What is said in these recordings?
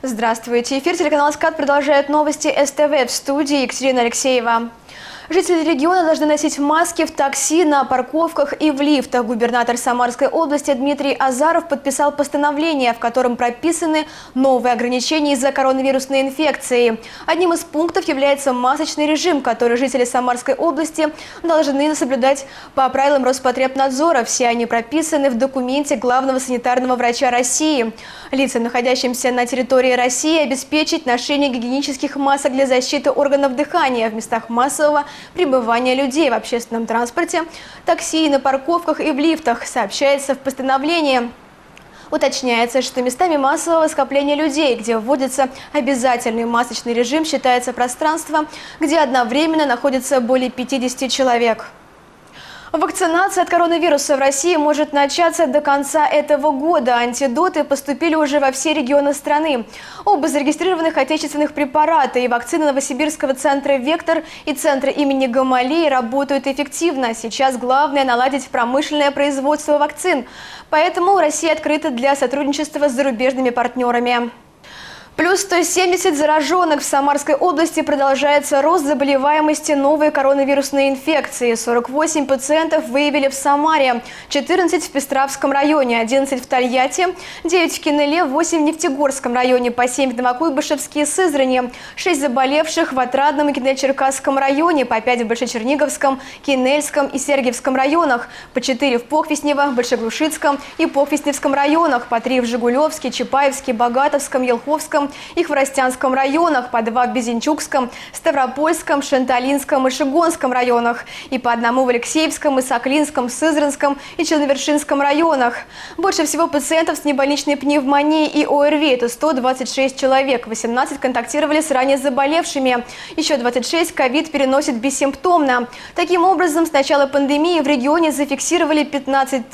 Здравствуйте. Эфир телеканала СКАТ продолжает новости СТВ. В студии Екатерина Алексеева. Жители региона должны носить маски в такси, на парковках и в лифтах. Губернатор Самарской области Дмитрий Азаров подписал постановление, в котором прописаны новые ограничения из-за коронавирусной инфекции. Одним из пунктов является масочный режим, который жители Самарской области должны соблюдать по правилам Роспотребнадзора. Все они прописаны в документе главного санитарного врача России. Лицам, находящимся на территории России, обеспечить ношение гигиенических масок для защиты органов дыхания в местах массового пребывания людей в общественном транспорте, такси, на парковках и в лифтах, сообщается в постановлении. Уточняется, что местами массового скопления людей, где вводится обязательный масочный режим, считается пространство, где одновременно находится более 50 человек. Вакцинация от коронавируса в России может начаться до конца этого года. Антидоты поступили уже во все регионы страны. Оба зарегистрированных отечественных препарата и вакцины Новосибирского центра «Вектор» и центра имени Гамалеи работают эффективно. Сейчас главное – наладить промышленное производство вакцин. Поэтому Россия открыта для сотрудничества с зарубежными партнерами. Плюс 170 зараженных в Самарской области. Продолжается рост заболеваемости новой коронавирусной инфекции. 48 пациентов выявили в Самаре, 14 в Пестравском районе, 11 в Тольятти, 9 в Кинеле, 8 в Нефтегорском районе, по 7 в Новокуйбышевске и Сызрани, 6 заболевших в Отрадном и Кинель-Черкасском районе, по 5 в Большечерниговском, Кинельском и Сергиевском районах, по 4 в Похвестнево, Большеглушицком и Похвестневском районах, по 3 в Жигулевске, Чапаевске, Богатовском, Елховском и Хворостянском районах, по 2 в Безенчукском, Ставропольском, Шанталинском и Шигонском районах и по 1 в Алексеевском и Соклинском, Сызранском и Черновершинском районах. Больше всего пациентов с небольничной пневмонией и ОРВИ – это 126 человек, 18 контактировали с ранее заболевшими, еще 26 ковид переносит бессимптомно. Таким образом, с начала пандемии в регионе зафиксировали 15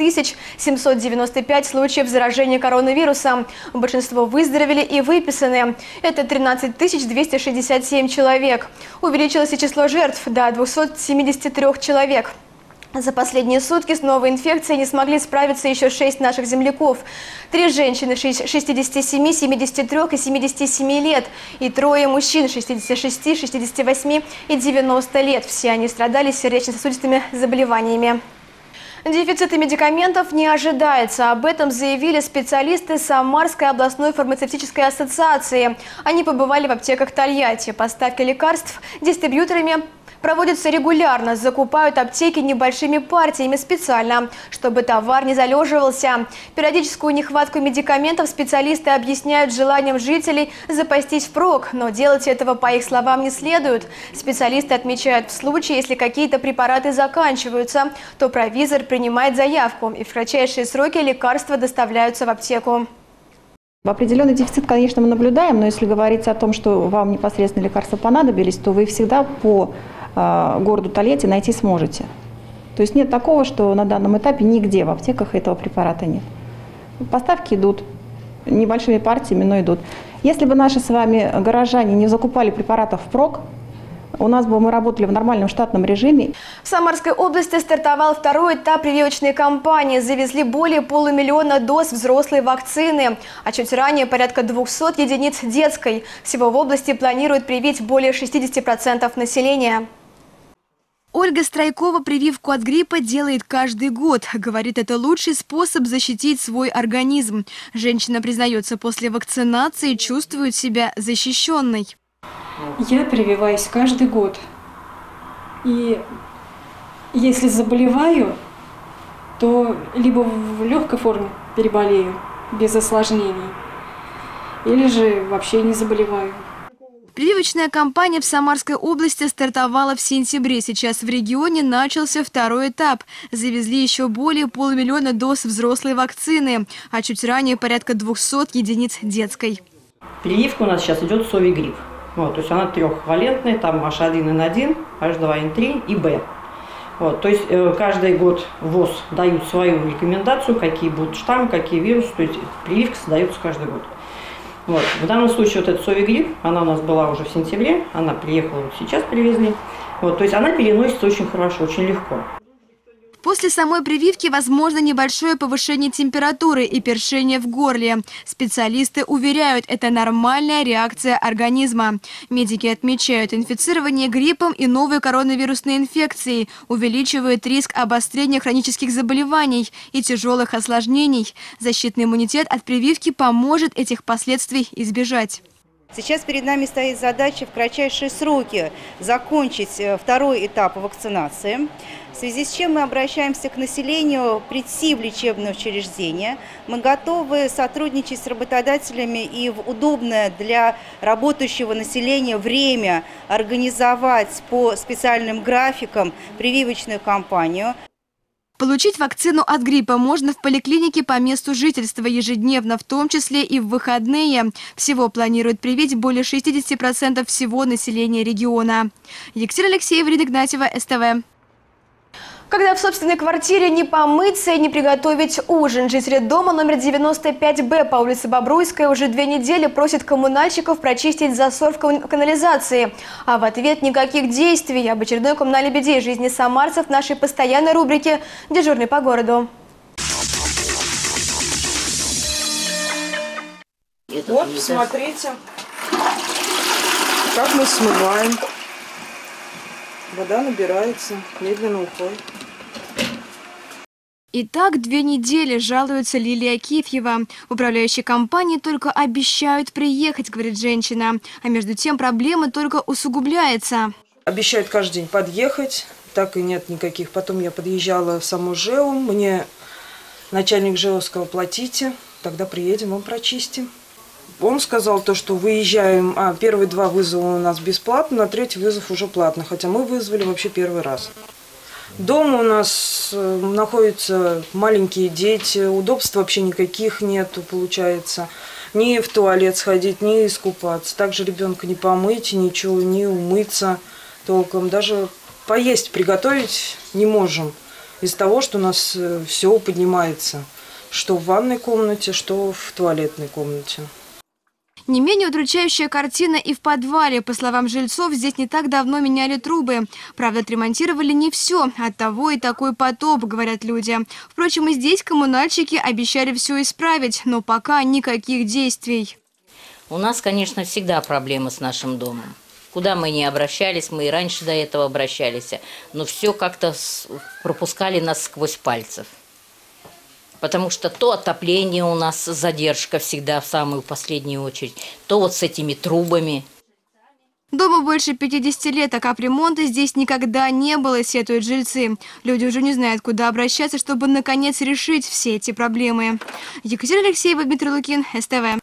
795 случаев заражения коронавирусом. Большинство выздоровели и выписаны. Это 13 267 человек. Увеличилось и число жертв до 273 человек. За последние сутки с новой инфекцией не смогли справиться еще 6 наших земляков. 3 женщины 67, 73 и 77 лет и 3 мужчин 66, 68 и 90 лет. Все они страдали сердечно-сосудистыми заболеваниями. Дефицита медикаментов не ожидается. Об этом заявили специалисты Самарской областной фармацевтической ассоциации. Они побывали в аптеках Тольятти. Поставки лекарств дистрибьюторами проводятся регулярно. Закупают аптеки небольшими партиями специально, чтобы товар не залеживался. Периодическую нехватку медикаментов специалисты объясняют желанием жителей запастись впрок, но делать этого, по их словам, не следует. Специалисты отмечают, в случае, если какие-то препараты заканчиваются, то провизор принимает заявку, и в кратчайшие сроки лекарства доставляются в аптеку. Определенный дефицит, конечно, мы наблюдаем, но если говорить о том, что вам непосредственно лекарства понадобились, то вы их всегда по городу Тольятти найти сможете. То есть нет такого, что на данном этапе нигде в аптеках этого препарата нет. Поставки идут небольшими партиями, но идут. Если бы наши с вами горожане не закупали препаратов впрок, у нас бы мы работали в нормальном штатном режиме. В Самарской области стартовал второй этап прививочной кампании. Завезли более 500 000 доз взрослой вакцины, а чуть ранее порядка 200 единиц детской. Всего в области планируют привить более 60% населения. Ольга Страйкова прививку от гриппа делает каждый год. Говорит, это лучший способ защитить свой организм. Женщина признается, после вакцинации чувствует себя защищенной. Я прививаюсь каждый год. И если заболеваю, то либо в легкой форме переболею, без осложнений, или же вообще не заболеваю. Прививочная кампания в Самарской области стартовала в сентябре. Сейчас в регионе начался второй этап. Завезли еще более 500 000 доз взрослой вакцины, а чуть ранее порядка 200 единиц детской. Прививка у нас сейчас идет Совигрипп. Вот, то есть она трехвалентная, там H1N1, H2N3 и B. Вот, то есть каждый год ВОЗ дают свою рекомендацию, какие будут штаммы, какие вирусы. То есть прививка создается каждый год. Вот. В данном случае вот эта Совигрипп, она у нас была уже в сентябре, она приехала вот сейчас, привезли. Вот, то есть она переносится очень хорошо, очень легко. После самой прививки возможно небольшое повышение температуры и першение в горле. Специалисты уверяют, это нормальная реакция организма. Медики отмечают, инфицирование гриппом и новой коронавирусной инфекцией увеличивает риск обострения хронических заболеваний и тяжелых осложнений. Защитный иммунитет от прививки поможет этих последствий избежать. Сейчас перед нами стоит задача в кратчайшие сроки закончить второй этап вакцинации, в связи с чем мы обращаемся к населению прийти в лечебное учреждение. Мы готовы сотрудничать с работодателями и в удобное для работающего населения время организовать по специальным графикам прививочную кампанию. Получить вакцину от гриппа можно в поликлинике по месту жительства ежедневно, в том числе и в выходные. Всего планируют привить более 60% всего населения региона. Екатерина Алексеева, Ирина Игнатьева, СТВ. Когда в собственной квартире не помыться и не приготовить ужин, жители дома номер 95Б по улице Бобруйская уже 2 недели просят коммунальщиков прочистить засор в канализации. А в ответ никаких действий. Об очередной коммунальной беде жизни самарцев в нашей постоянной рубрике «Дежурный по городу». Вот, смотрите, как мы смываем. Вода набирается, медленно уходит. Итак, 2 недели, жалуется Лилия Кифьева. В управляющей компании только обещают приехать, говорит женщина. А между тем проблема только усугубляется. Обещают каждый день подъехать, так и нет никаких. Потом я подъезжала в само ЖЭУ, мне начальник ЖЭУ сказал: платите, тогда приедем, вам прочистим. Он сказал то, что выезжаем, первые 2 вызова у нас бесплатно, на 3-й вызов уже платно, хотя мы вызвали вообще первый раз. Дома у нас находятся маленькие дети, удобств вообще никаких нету, получается. Ни в туалет сходить, ни искупаться. Также ребенка не помыть, ничего, не умыться толком. Даже поесть, приготовить не можем из-за того, что у нас все поднимается. Что в ванной комнате, что в туалетной комнате. Не менее удручающая картина и в подвале. По словам жильцов, здесь не так давно меняли трубы. Правда, отремонтировали не все. Оттого и такой потоп, говорят люди. Впрочем, и здесь коммунальщики обещали все исправить, но пока никаких действий. У нас, конечно, всегда проблемы с нашим домом. Куда мы не обращались, мы и раньше до этого обращались, но все как-то пропускали нас сквозь пальцев. Потому что то отопление у нас задержка всегда в самую последнюю очередь, то вот с этими трубами. Дому больше 50 лет, а капремонта здесь никогда не было, сетуют жильцы. Люди уже не знают, куда обращаться, чтобы наконец решить все эти проблемы. Екатерина Алексеева, Дмитрий Лукин, СТВ.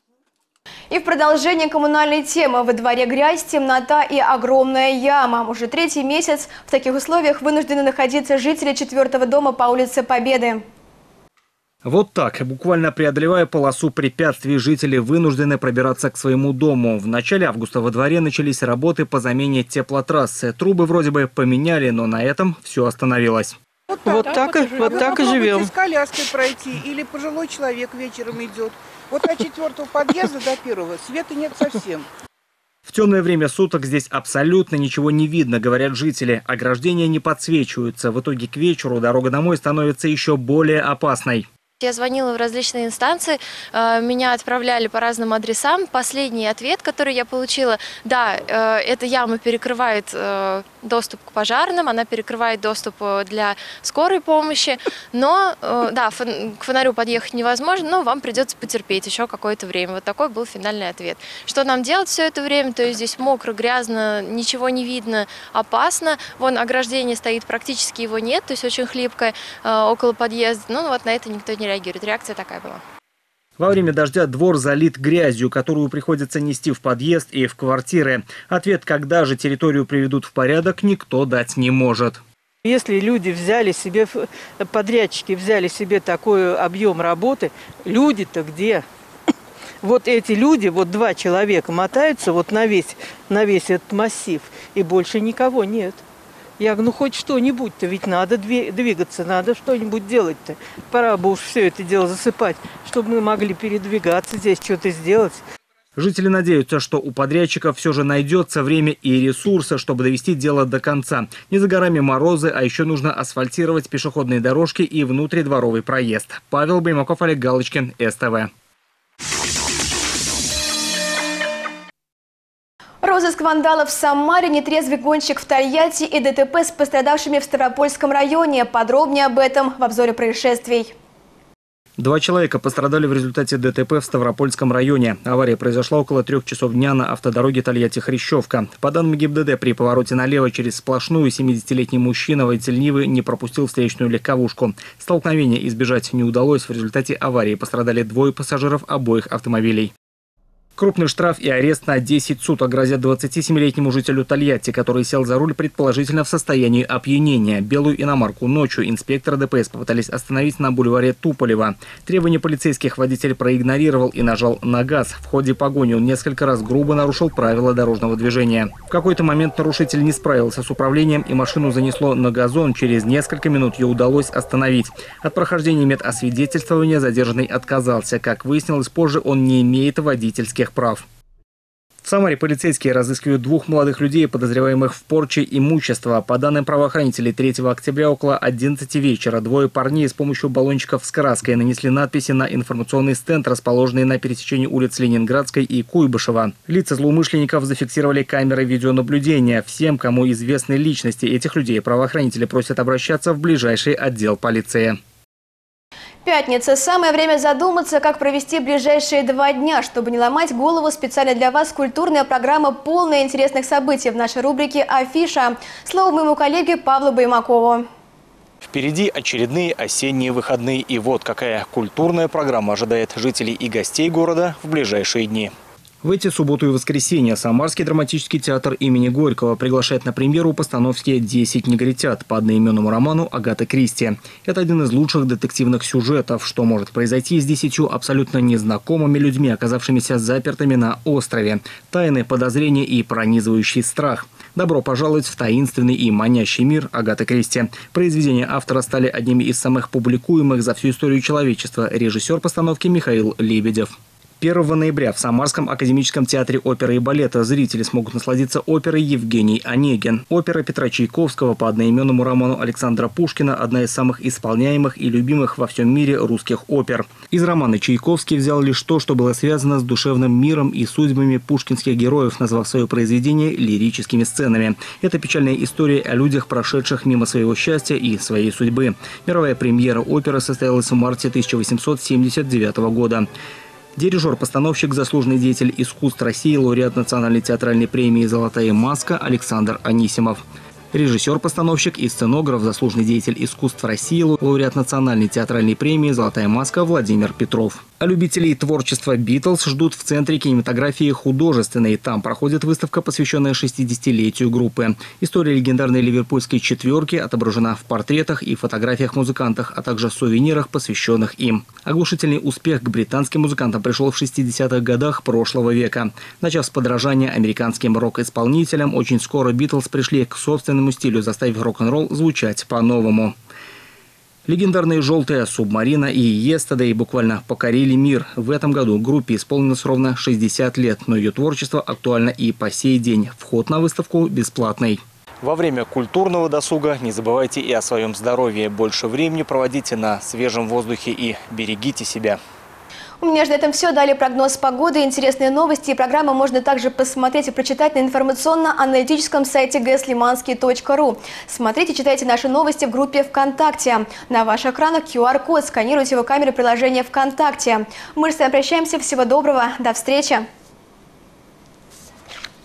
И в продолжение коммунальной темы. Во дворе грязь, темнота и огромная яма. Уже 3-й месяц в таких условиях вынуждены находиться жители 4-го дома по улице Победы. Вот так, буквально преодолевая полосу препятствий, жители вынуждены пробираться к своему дому. В начале августа во дворе начались работы по замене теплотрассы. Трубы вроде бы поменяли, но на этом все остановилось. Вот так и живем. С коляской пройти или пожилой человек вечером идет. Вот от 4-го подъезда до 1-го света нет совсем. В темное время суток здесь абсолютно ничего не видно, говорят жители. Ограждения не подсвечиваются. В итоге к вечеру дорога домой становится еще более опасной. Я звонила в различные инстанции, меня отправляли по разным адресам. Последний ответ, который я получила: да, эта яма перекрывает доступ к пожарным, она перекрывает доступ для скорой помощи, но да, к фонарю подъехать невозможно, но вам придется потерпеть еще какое-то время. Вот такой был финальный ответ. Что нам делать все это время? То есть здесь мокро, грязно, ничего не видно, опасно. Вон ограждение стоит, практически его нет, то есть очень хлипкое около подъезда. Ну вот на это никто не реагирует. Реакция такая была. Во время дождя двор залит грязью, которую приходится нести в подъезд и в квартиры. Ответ, когда же территорию приведут в порядок, никто дать не может. Если люди взяли себе, подрядчики взяли себе такой объем работы, люди-то где? Вот эти люди, вот 2 человека мотаются вот на весь этот массив, и больше никого нет. Я говорю, ну хоть что-нибудь-то, ведь надо двигаться, надо что-нибудь делать-то. Пора бы уж все это дело засыпать, чтобы мы могли передвигаться здесь, что-то сделать. Жители надеются, что у подрядчиков все же найдется время и ресурсы, чтобы довести дело до конца. Не за горами морозы, а еще нужно асфальтировать пешеходные дорожки и внутридворовый проезд. Павел Баймаков, Олег Галочкин, СТВ. Розыск вандалов в Самаре, нетрезвый гонщик в Тольятти и ДТП с пострадавшими в Ставропольском районе. Подробнее об этом в обзоре происшествий. 2 человека пострадали в результате ДТП в Ставропольском районе. Авария произошла около 3 часов дня на автодороге Тольятти-Хрящевка. По данным ГИБДД, при повороте налево через сплошную 70-летний мужчина водитель Нивы не пропустил встречную легковушку. Столкновения избежать не удалось. В результате аварии пострадали 2 пассажиров обоих автомобилей. Крупный штраф и арест на 10 суток грозят 27-летнему жителю Тольятти, который сел за руль предположительно в состоянии опьянения. Белую иномарку ночью инспекторы ДПС попытались остановить на бульваре Туполева. Требования полицейских водитель проигнорировал и нажал на газ. В ходе погони он несколько раз грубо нарушил правила дорожного движения. В какой-то момент нарушитель не справился с управлением и машину занесло на газон. Через несколько минут ее удалось остановить. От прохождения медосвидетельствования задержанный отказался. Как выяснилось позже, он не имеет водительских прав. В Самаре полицейские разыскивают 2 молодых людей, подозреваемых в порче имущества. По данным правоохранителей, 3 октября около 11 вечера 2 парней с помощью баллончиков с краской нанесли надписи на информационный стенд, расположенный на пересечении улиц Ленинградской и Куйбышева. Лица злоумышленников зафиксировали камерой видеонаблюдения. Всем, кому известны личности этих людей, правоохранители просят обращаться в ближайший отдел полиции. Пятница. Самое время задуматься, как провести ближайшие 2 дня. Чтобы не ломать голову, специально для вас культурная программа, полная интересных событий в нашей рубрике «Афиша». Слово моему коллеге Павлу Баймакову. Впереди очередные осенние выходные. И вот какая культурная программа ожидает жителей и гостей города в ближайшие дни. В эти субботу и воскресенье Самарский драматический театр имени Горького приглашает на премьеру постановки «10 негритят» по одноименному роману Агаты Кристи. Это один из лучших детективных сюжетов. Что может произойти с 10 абсолютно незнакомыми людьми, оказавшимися запертыми на острове? Тайны, подозрения и пронизывающий страх. Добро пожаловать в таинственный и манящий мир Агаты Кристи. Произведения автора стали одними из самых публикуемых за всю историю человечества. Режиссер постановки Михаил Лебедев. 1 ноября в Самарском академическом театре оперы и балета зрители смогут насладиться оперой «Евгений Онегин». Опера Петра Чайковского по одноименному роману Александра Пушкина – одна из самых исполняемых и любимых во всем мире русских опер. Из романа Чайковский взял лишь то, что было связано с душевным миром и судьбами пушкинских героев, назвав свое произведение лирическими сценами. Это печальная история о людях, прошедших мимо своего счастья и своей судьбы. Мировая премьера оперы состоялась в марте 1879 года. Дирижер-постановщик, заслуженный деятель искусств России, лауреат Национальной театральной премии «Золотая маска» Александр Анисимов. Режиссер-постановщик и сценограф, заслуженный деятель искусств России, лауреат Национальной театральной премии «Золотая маска» Владимир Петров. А любителей творчества «Битлз» ждут в Центре кинематографии художественной. Там проходит выставка, посвященная 60-летию группы. История легендарной ливерпульской четверки отображена в портретах и фотографиях музыкантов, а также сувенирах, посвященных им. Оглушительный успех к британским музыкантам пришел в 60-х годах прошлого века. Начав с подражания американским рок-исполнителям, очень скоро «Битлз» пришли к собственному стилю, заставив рок-н-ролл звучать по-новому. Легендарные «Желтая субмарина» и «Yesterday» буквально покорили мир. В этом году группе исполнилось ровно 60 лет, но ее творчество актуально и по сей день. Вход на выставку бесплатный. Во время культурного досуга не забывайте и о своем здоровье. Больше времени проводите на свежем воздухе и берегите себя. У меня же на этом все. Далее прогноз погоды, интересные новости и программы можно также посмотреть и прочитать на информационно-аналитическом сайте gslimansky.ru. Смотрите, читайте наши новости в группе ВКонтакте. На ваших экранах QR-код. Сканируйте его камерой приложения ВКонтакте. Мы же с вами прощаемся. Всего доброго. До встречи.